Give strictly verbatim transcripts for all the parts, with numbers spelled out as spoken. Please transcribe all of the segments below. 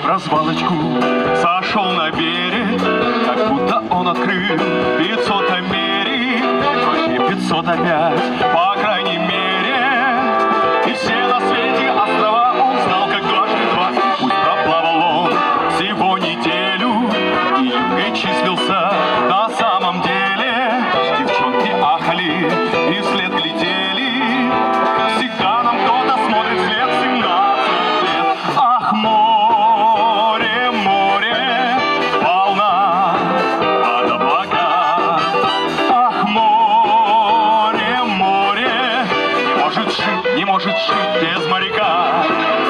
развалочку сошел на берег, как будто он открыл пятьсот Америк, но не пятьсот опять, по крайней мере. И все на свете острова он знал, как дважды два. Пусть проплавал он всего неделю и юнгой числился на самом деле. Девчонки ахали и вслед глядели, всегда нам кто-то смотрит вслед семнадцать лет. Ах, море, море, волна под облака. Ах, море, море, не может жить, не может жить без моряка.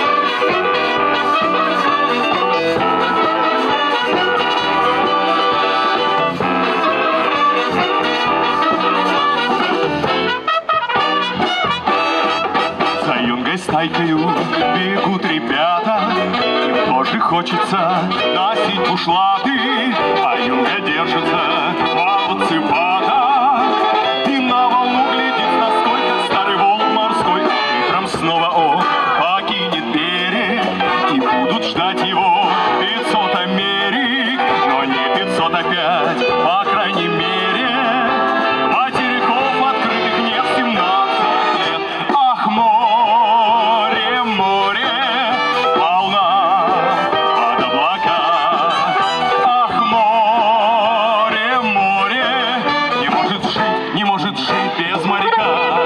За юнгой стайкою бегут ребята, им тоже хочется носить бушлаты, а юнга держится в цепата и на волну глядит, насколько старый волк морской утром снова он покинет берег, и будут ждать его пятьсот Америк, но не пятьсот опять, по крайней мере. Материков открытых нет семнадцать лет. Ах, море, море, волна под облака. Ах, море, море, не может жить, не может жить без моряка.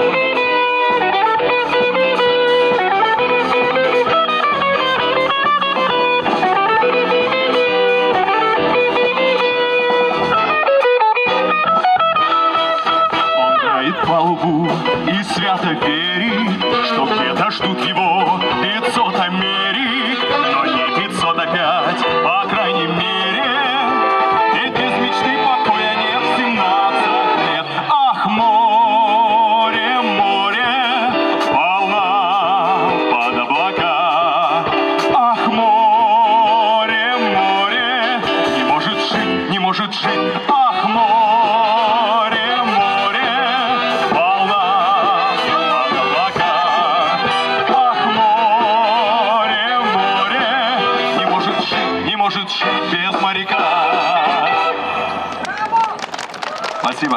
Он грает палубу и свято верит, что где-то ждут его пятьсот Америк, но не пятьсот опять, по крайней мере. Ведь без мечты покоя нет семнадцать лет. Ах, море, море, волна под облака. Ах, море, море, не может жить, не может жить. Ах, море, море, волна под облака. Ах, море, море, не может жить, не может жить без моряка. Спасибо.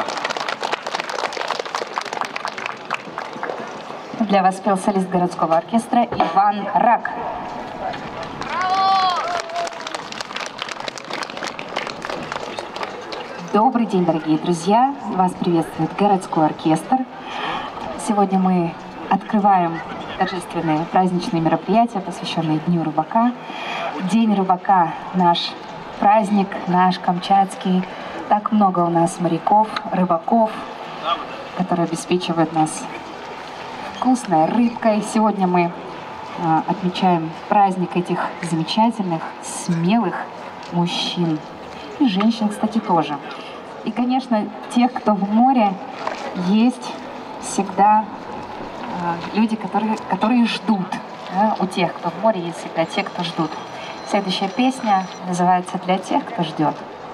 Для вас спел солист городского оркестра Иван Рак. Добрый день, дорогие друзья! Вас приветствует городской оркестр. Сегодня мы открываем торжественные праздничные мероприятия, посвященные Дню рыбака. День рыбака – наш праздник, наш камчатский. Так много у нас моряков, рыбаков, которые обеспечивают нас вкусной рыбкой. Сегодня мы а, отмечаем праздник этих замечательных, смелых мужчин. И женщин, кстати, тоже. И, конечно, тех, кто в море, есть всегда а, люди, которые, которые ждут. Да? У тех, кто в море, есть всегда те, кто ждут. Следующая песня называется «Для тех, кто ждет».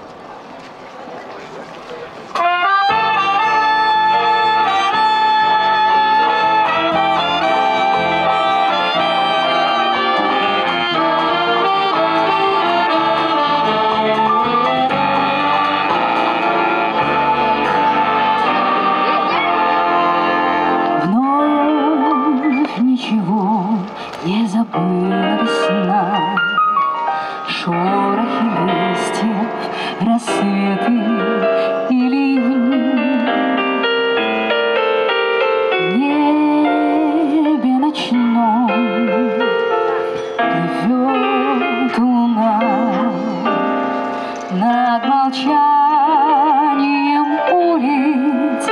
Вновь ничего не забыла весна, шорохи листьев, рассветы и ливни. В небе ночном плывет луна над молчанием улиц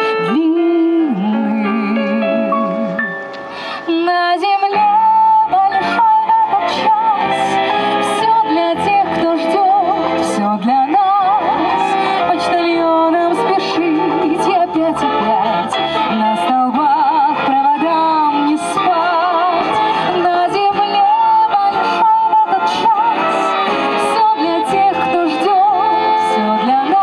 длинных. На земле большой этот час, все для тех, кто ждет, все для нас. Почтальонам спешить и опять-опять на столбах проводам не спать. На земле большой этот час, все для тех, кто ждет, все для нас.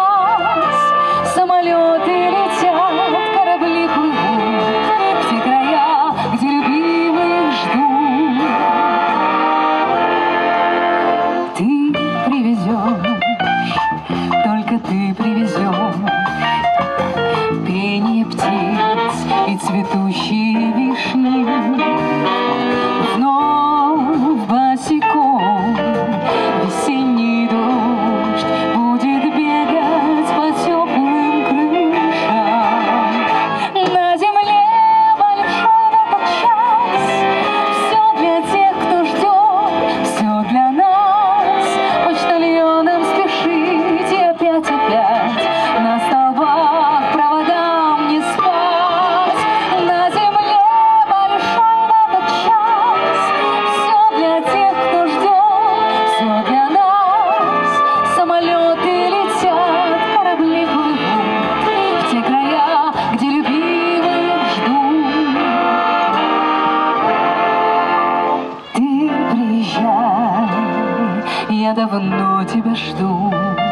уезжай, я давно тебя жду.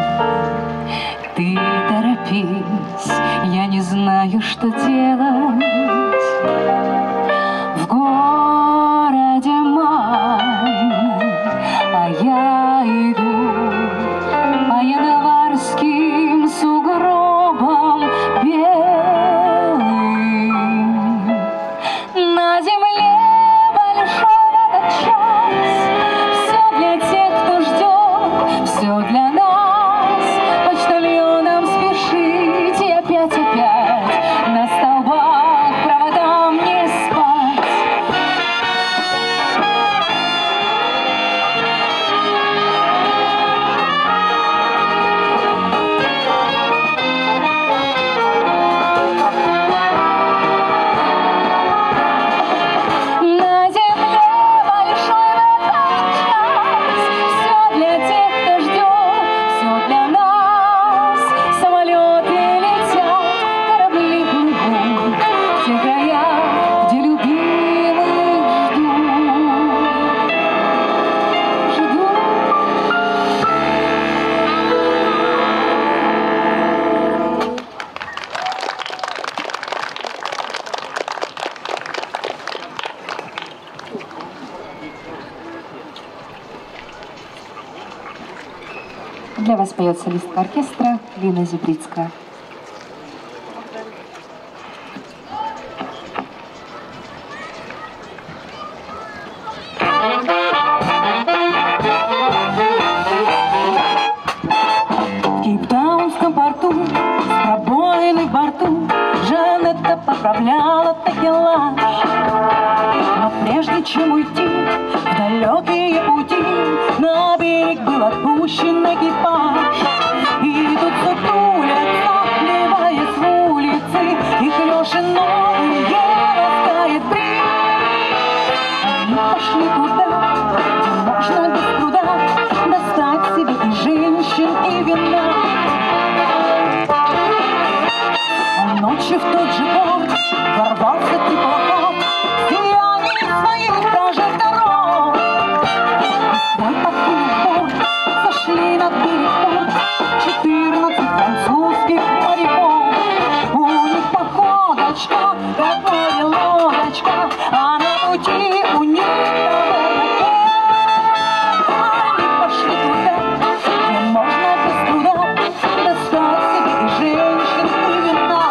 Ты торопись, я не знаю, что делать. В городе май, а я иду по январским сугробам белым. На земле большой в этот час все для тех, кто ждет, все для нас. Почтальоном спешить и опять-опять на столбах проводам не спать. На земле большой в этот час все для тех, кто ждет, все для нас. Самолеты летят, корабли плывут в те края, где любимых ждут, ждут. Для вас поет солистка оркестра Лина Зубрицкая. В кейптаунском порту с пробоиной в борту Жанетта поправляла такелаж. Но прежде чем уйти в далекие пути, на берег был отпущен экипаж. И тут сутулятся, вливаясь в улицы, их Леши новые ласкает бриз. Они пошли туда, где можно без труда достать себе и женщин, и вина. А ночью в тот же порт ворвался теплоход, сияние своих прожекторов. И свой покинув порт сошли на берег порт четырнадцать французских моряков. У них походочка, как моя лодочка, а на пути у них они пошли туда, где можно без труда достать себе и женщин, и вина.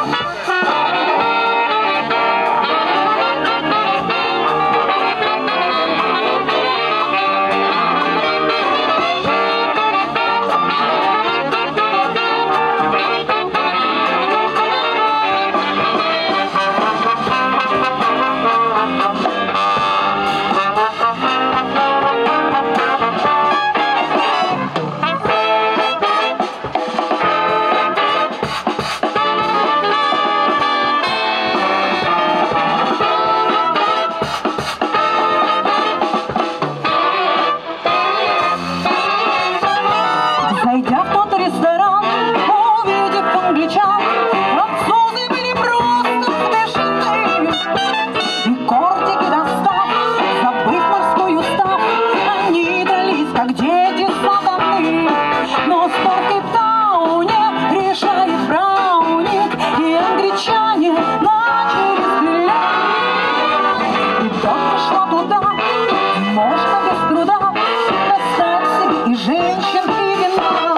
Зайдя в тот ресторан, увидев англичан, французы были просто смешаны. И кортики достав, забыв морской устав, они дрались, как дети сатаны. Но спор в Кейптауне решает Брауник, и англичане начали стрелять. И только шла туда, можно без труда достать себе и женщин, и вина.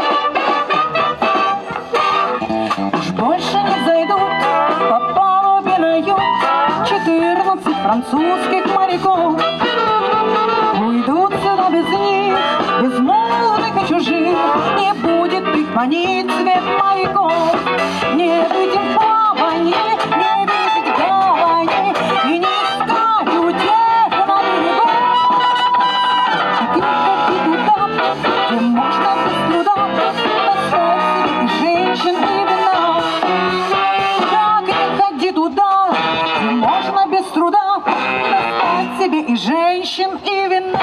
Уж больше не зайдут по палубе на юг четырнадцать французских моряков. Уйдут сюда без них, безмолвных и чужих, не будет их манить свет маяков. Не быть им в плаванье, не видеть гавани, и не искать утех на берегу. Так и ходи туда, где можно без труда достать себе и женщин, и вина. Так и ходи туда, где можно без труда достать себе и женщин, и вина.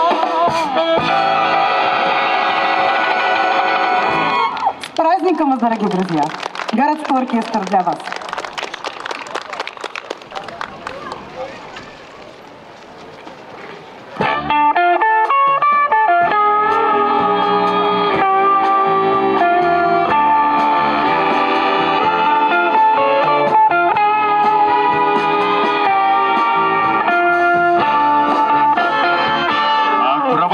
С праздником вас, дорогие друзья! Городской оркестр для вас. Thank you.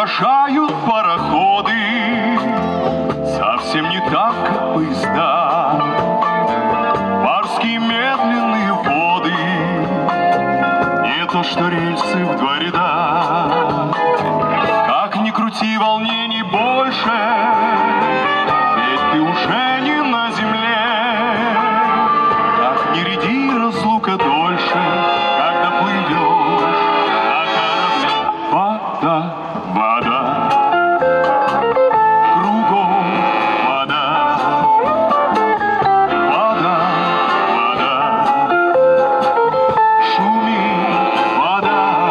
провожают пароходы, совсем не так, как поезда. Барские медленные воды, не то что рельсы в два ряда. Как ни крути, волнений больше, ведь ты уже не на земле. Как ни ряди, разлука дольше, когда плывешь на корабле. Вода, вода, кругом вода, вода, вода, шумит вода.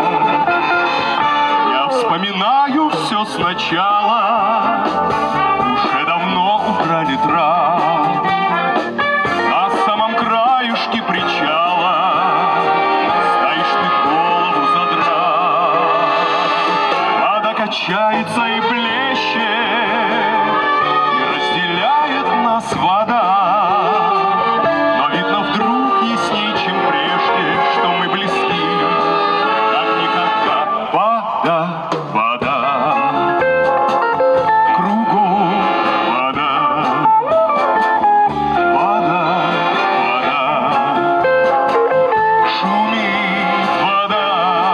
Я вспоминаю все сначала, уже давно убрали трав. На самом краюшке причала стоишь ты, голову задрав. Вода качается и блещет, и разделяет нас вода. Но видно вдруг ясней, чем прежде, что мы близки, как никогда. Вода, вода, кругом вода, вода, вода, шумит вода.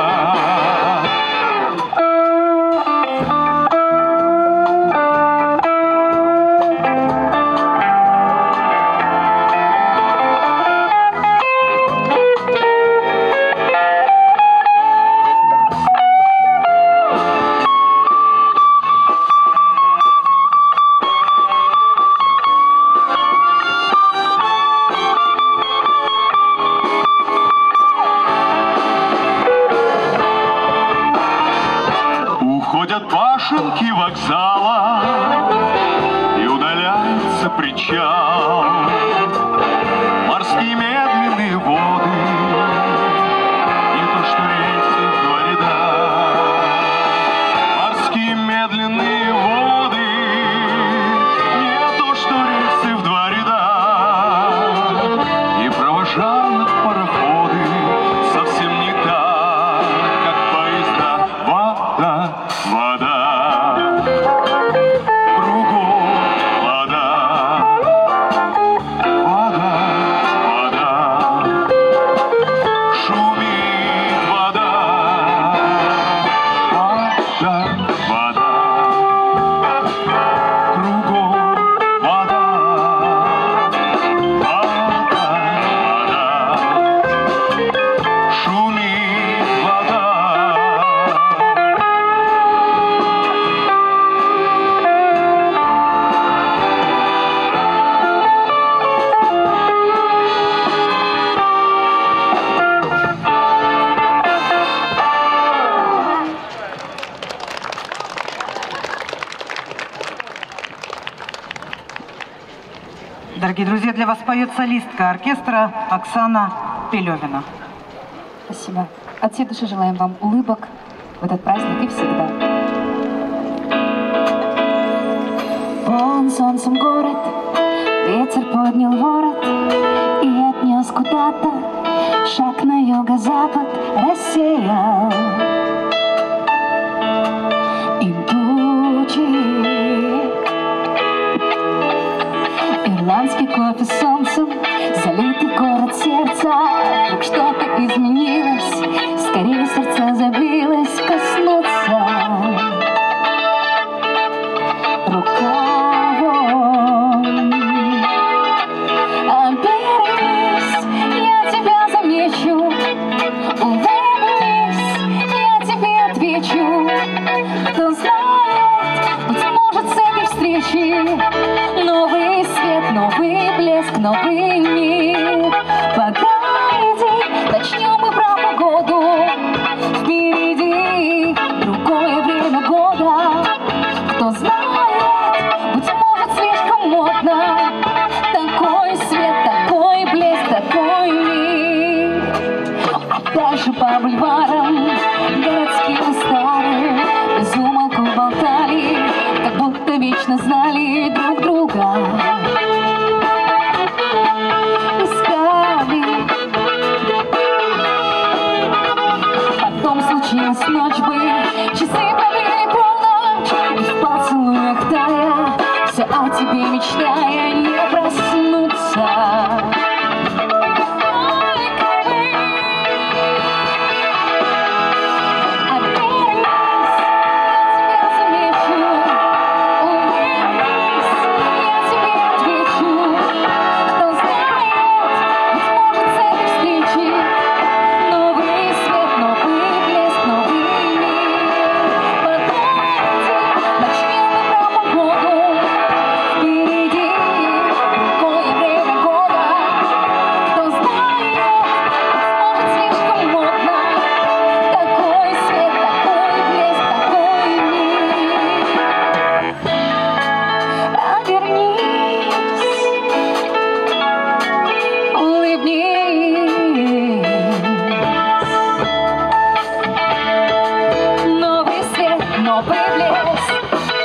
Уходят башенки вокзала, и удаляется причал. Морские медленные воды, не то что рельсы в два ряда. Морские медленные воды, не то что рельсы в два ряда. И провожают пароходы совсем не так, как поезда. Вода, вода, кругом вода, вода, вода, шумит вода. Вода, вода, кругом вода, вода, вода, шумит вода. Дорогие друзья, для вас поет солистка оркестра Оксана Пелевина. Спасибо. От всей души желаем вам улыбок в этот праздник и всегда. Полон солнцем город, ветер поднял ворот и отнес куда-то, шаг на юго-запад рассеял. Им тучи, ирландский кофе солнцем, залитый город сердца. Вдруг что-то изменилось, скорее сердце забилось коснуться рукавом. Обернись, я тебя замечу, улыбнись, я тебе отвечу. Кто знает, быть может, с этой встречи новый свет, новый блеск, новый мир. Подойди, начнем мы про погоду. Впереди другое время года. Кто знает, быть может, слишком модно. Такой свет, такой блеск, такой мир. А дальше по бульварам городским и старым без умолку волнуюсь. новый блеск.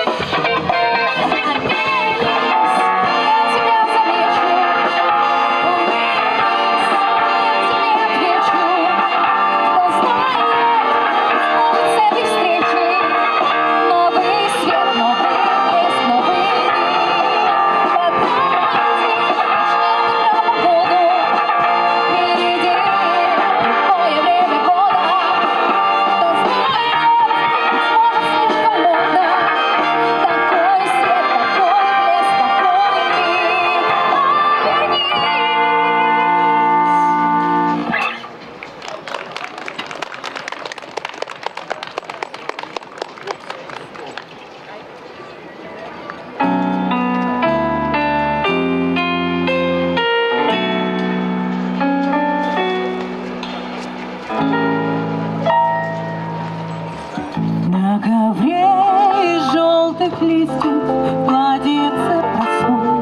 На ковре из желтых листьев платьице простом,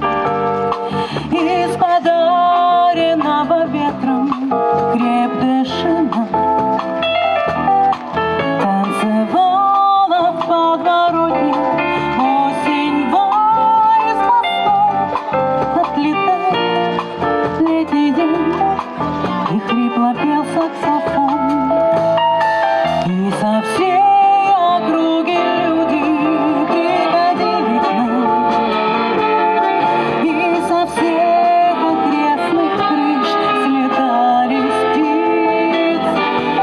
из подаренного ветром крепкая шина танцевала в подворотне осень вой с мостом. Отлетает летний день, и хрипло пел саксофон. И со всей округи люди приходили к нам, и со всех окрестных крыш слетались птицы.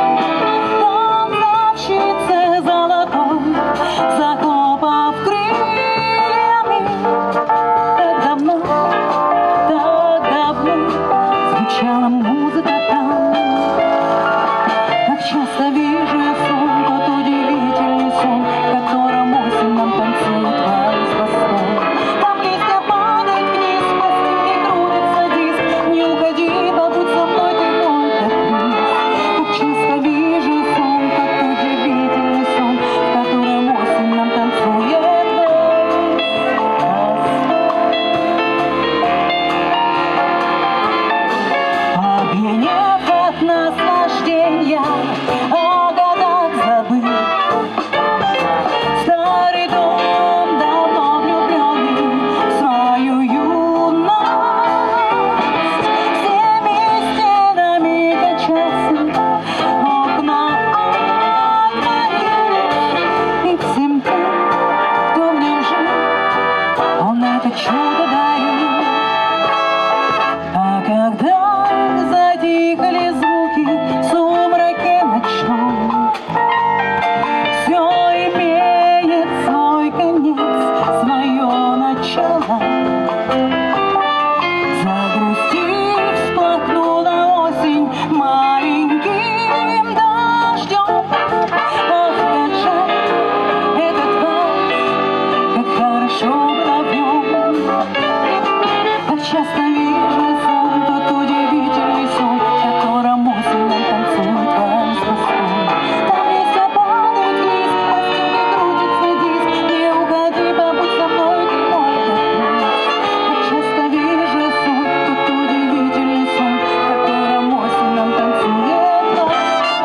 Танцовщицы золотой, захлопав крыльями, так давно, так давно звучала музыка там. Как часто вижу я сон, тот удивительный сон, в котором осень нам танцует вальс восток. Там листья падают вниз, по стене крутится диск. Не уходи, побудь со мной, ты мой каприз. Как часто вижу сон, тот удивительный сон, в котором осень нам танцует вальс восток. Опьянев от наслаждения, о годах забыл старый дом, давно влюбленный в свою юность. Всеми стенами качался, окна отворились, и всем тем, кто в нем жил, он это чудо дарил. А когда затихли звуки в сумраке ночном, все имеет свой конец, свое начало. Загрустив, всплакнула осень маленьким дождем. Ох, как жаль этот вальс, как хорошо было в нем. Как часто вижу сон, тот удивительный сон, в котором осень нам танцует вальс восток. Там листья падают вниз, по стенке крутится диск. Не уходи, побудь со мной, ты мой каприз. Как часто вижу сон, тот удивительный сон, в котором осень нам танцует вальс.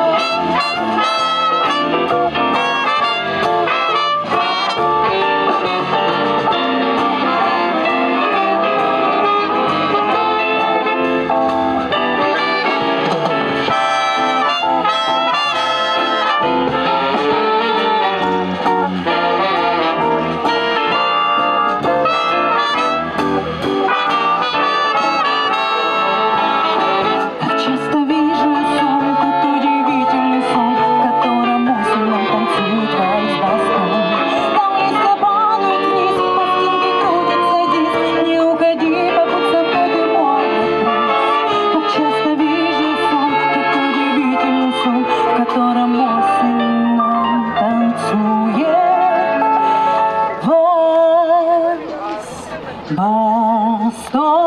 Как часто вижу сон, тот удивительный сон, в котором осень нам танцует вальс восток. Там листья падают вниз, по стенке крутится диск. Не уходи, побудь со мной, ты мой каприз. Как часто вижу сон, тот удивительный сон, в котором осень нам танцует вальс восток.